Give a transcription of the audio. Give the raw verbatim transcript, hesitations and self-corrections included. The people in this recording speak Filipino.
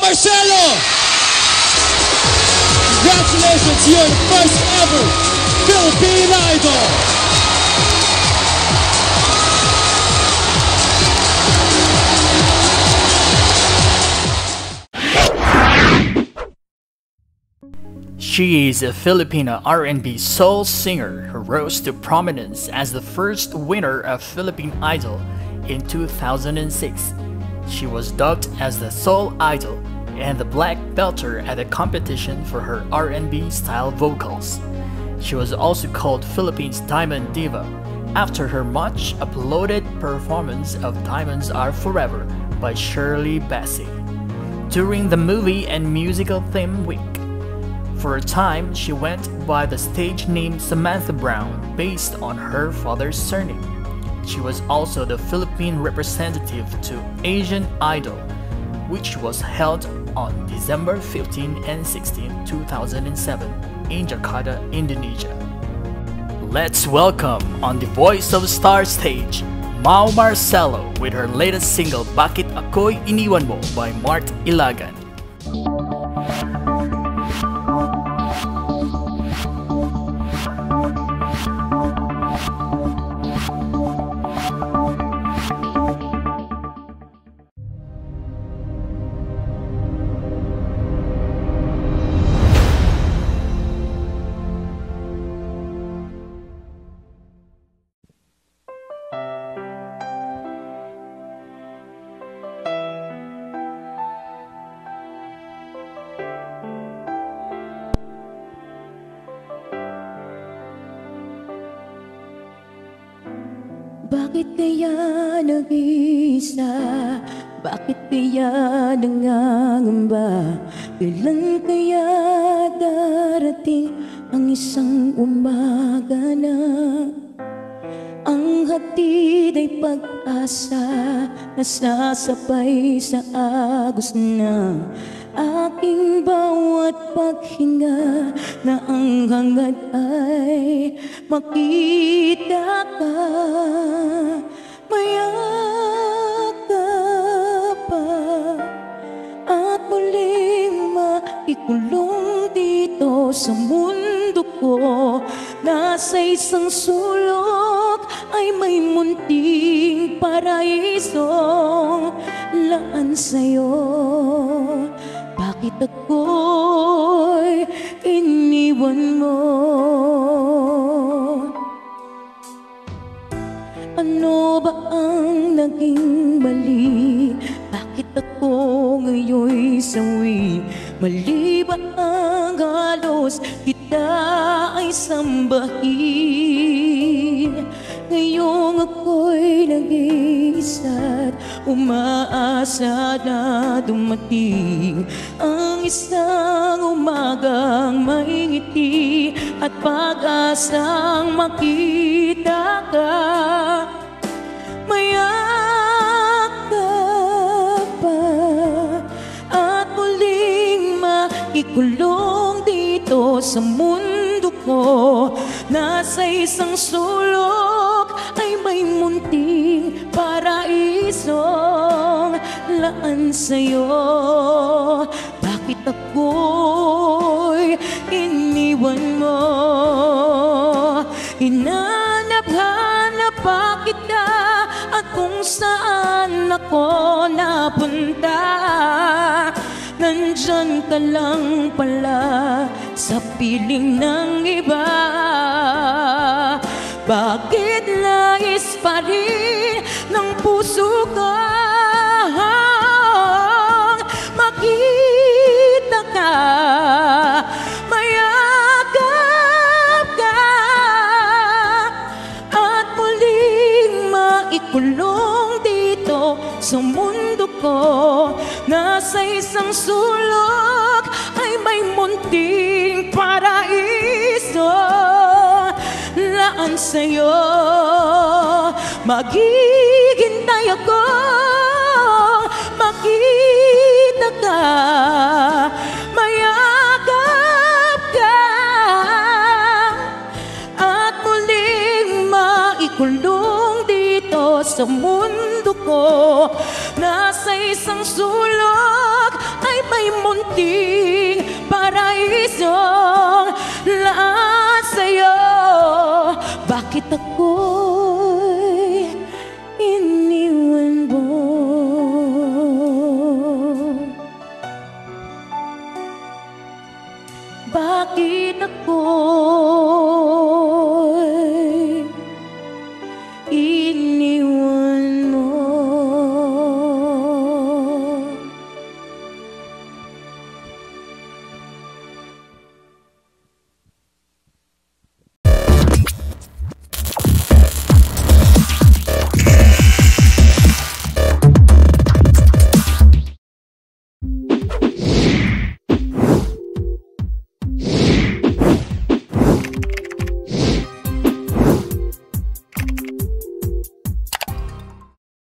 Marcelo! Congratulations, you're the first ever Philippine Idol! She is a Filipino R and B soul singer who rose to prominence as the first winner of Philippine Idol in two thousand six. She was dubbed as the Soul Idol and the Black Belter at the competition for her R and B style vocals. She was also called Philippines Diamond Diva after her much uploaded performance of Diamonds Are Forever by Shirley Bassey during the movie and musical theme week. For a time, she went by the stage name Samantha Brown based on her father's surname. She was also the Philippine representative to Asian Idol, which was held on December fifteenth and sixteenth, two thousand seven in Jakarta, Indonesia. Let's welcome on the Voice of Star stage, Mau Marcelo with her latest single Bakit Ako'y Iniwan Mo by Mart Ilagan. Bakit kaya nag-iisa? Bakit kaya nangangamba? Kailan kaya darating ang isang umaga na ang hatid ay pag-asa na sasabay sa agos na aking bawat paghinga, na ang hangad ay makita ka, mayakap pa, at muling maikulong dito sa mundo ko. Nasa isang sulok ay may munting paraisong laan sa'yo. Bakit ako'y iniwan mo? Ano ba ang naging mali? Bakit ako ngayon'y sawi? Mali ba ang halos kita ay sambahin? Ngayong ako'y nag-iisa't umaasa na dumating ang isang umagang may ngiti at pag-asang makita ka, mayakap pa, at muling maikulong dito sa mundo ko. Nasa isang sulok ay may munting paraisong laan sa'yo. Bakit ako'y iniwan mo? Hinanap-hanap pa kita at kung saan ako napunta, nandyan ka lang pala sa piling ng iba. Bakit nais pa rin ng puso kang makita ka, mayakap ka, at muling maikulong dito sa mundo ko? Nasa isang sulok ay may munting paraiso laan sa'yo. Maghihintay ako makita ka, mayakap ka, at muling maikulong dito sa mundo ko. Nasa isang sulok ay may munting paraisong lahat sa'yo. Bakit ako